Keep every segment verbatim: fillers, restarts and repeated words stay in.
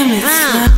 remix. Uh.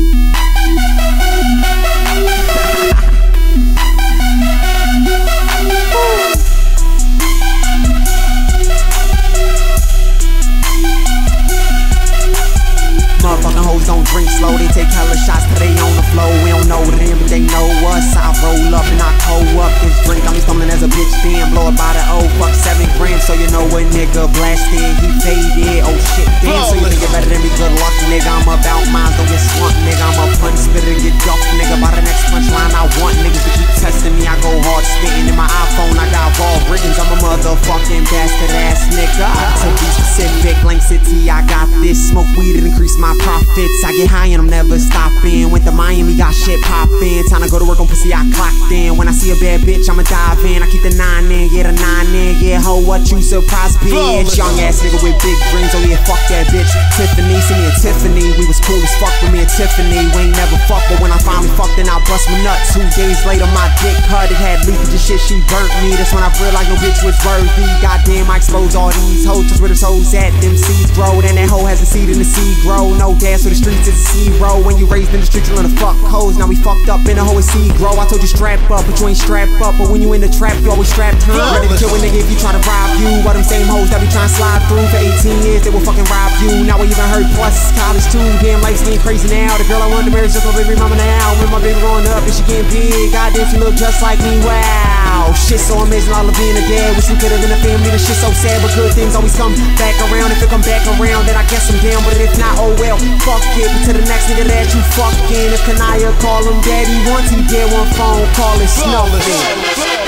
Motherfucking hoes don't drink slow, they take hella shots till they on the floor. We don't know them, but they know us. I roll up and I cold up this drink. I'm stumbling as a bitch, damn. Blow it by the O, fuck seven grams. So you know a nigga blasted, he faded. Oh shit, damn. So you think it better than me? Good luck, nigga. I'm about mine, don't get slumped, nigga. I'm a punch spitter, get ducked, nigga. By the next punchline, I want niggas to keep testing me. I go hard spitting in my iPhone. I got raw writtens. I'm a motherfucking bastard ass nigga. To be specific, Link City, I got this. Smoke weed and increase my profits. I get high and I'm never stopping. Went to Miami, got shit poppin'. Time to go to work on pussy, I clocked in. When I see a bad bitch, I'ma dive in. I keep the nine in, yeah, the nine in. Yeah, ho, what you surprised, bitch? Young ass nigga with big dreams. Oh yeah, fuck that bitch. Tiffany, see me and Tiffany. We was cool as fuck with me and Tiffany. We ain't never fucked, but when I finally fucked, then I bust my nut. Two days later, my dick cut. It had leakage and shit, she burnt me. That's when I realized no bitch was worthy. Goddamn, I exposed all these hoes. Just where the hoes at, them seeds grow. Then that hoe has a seed in the seed grow. No gas for the streets, it's a zero. When you raised in the streets, you learn to fuck hoes. Now we fucked up in the hoe, it's seed grow. I told you strap up, but you ain't strap up. But when you in the trap, you always strapped, huh? Ready to kill a nigga if you try to rob you. All them same hoes that be trying to slide through for eighteen years, they will fucking rob you. Now we even heard plus college too. Damn, life's getting crazy now. The girl I wanted to marry is just my baby mama now. When my baby growing up and she getting big, goddamn, she look just like me. Wow, shit so amazing, all of being a dad. Wish we could have been a family. The shit so sad, but good things always come back around. If it come back around, then I guess I'm down. But if not, oh well, fuck it. But to the next nigga that you fucking. If Kanaya call him daddy once, he get one phone call and snuff it.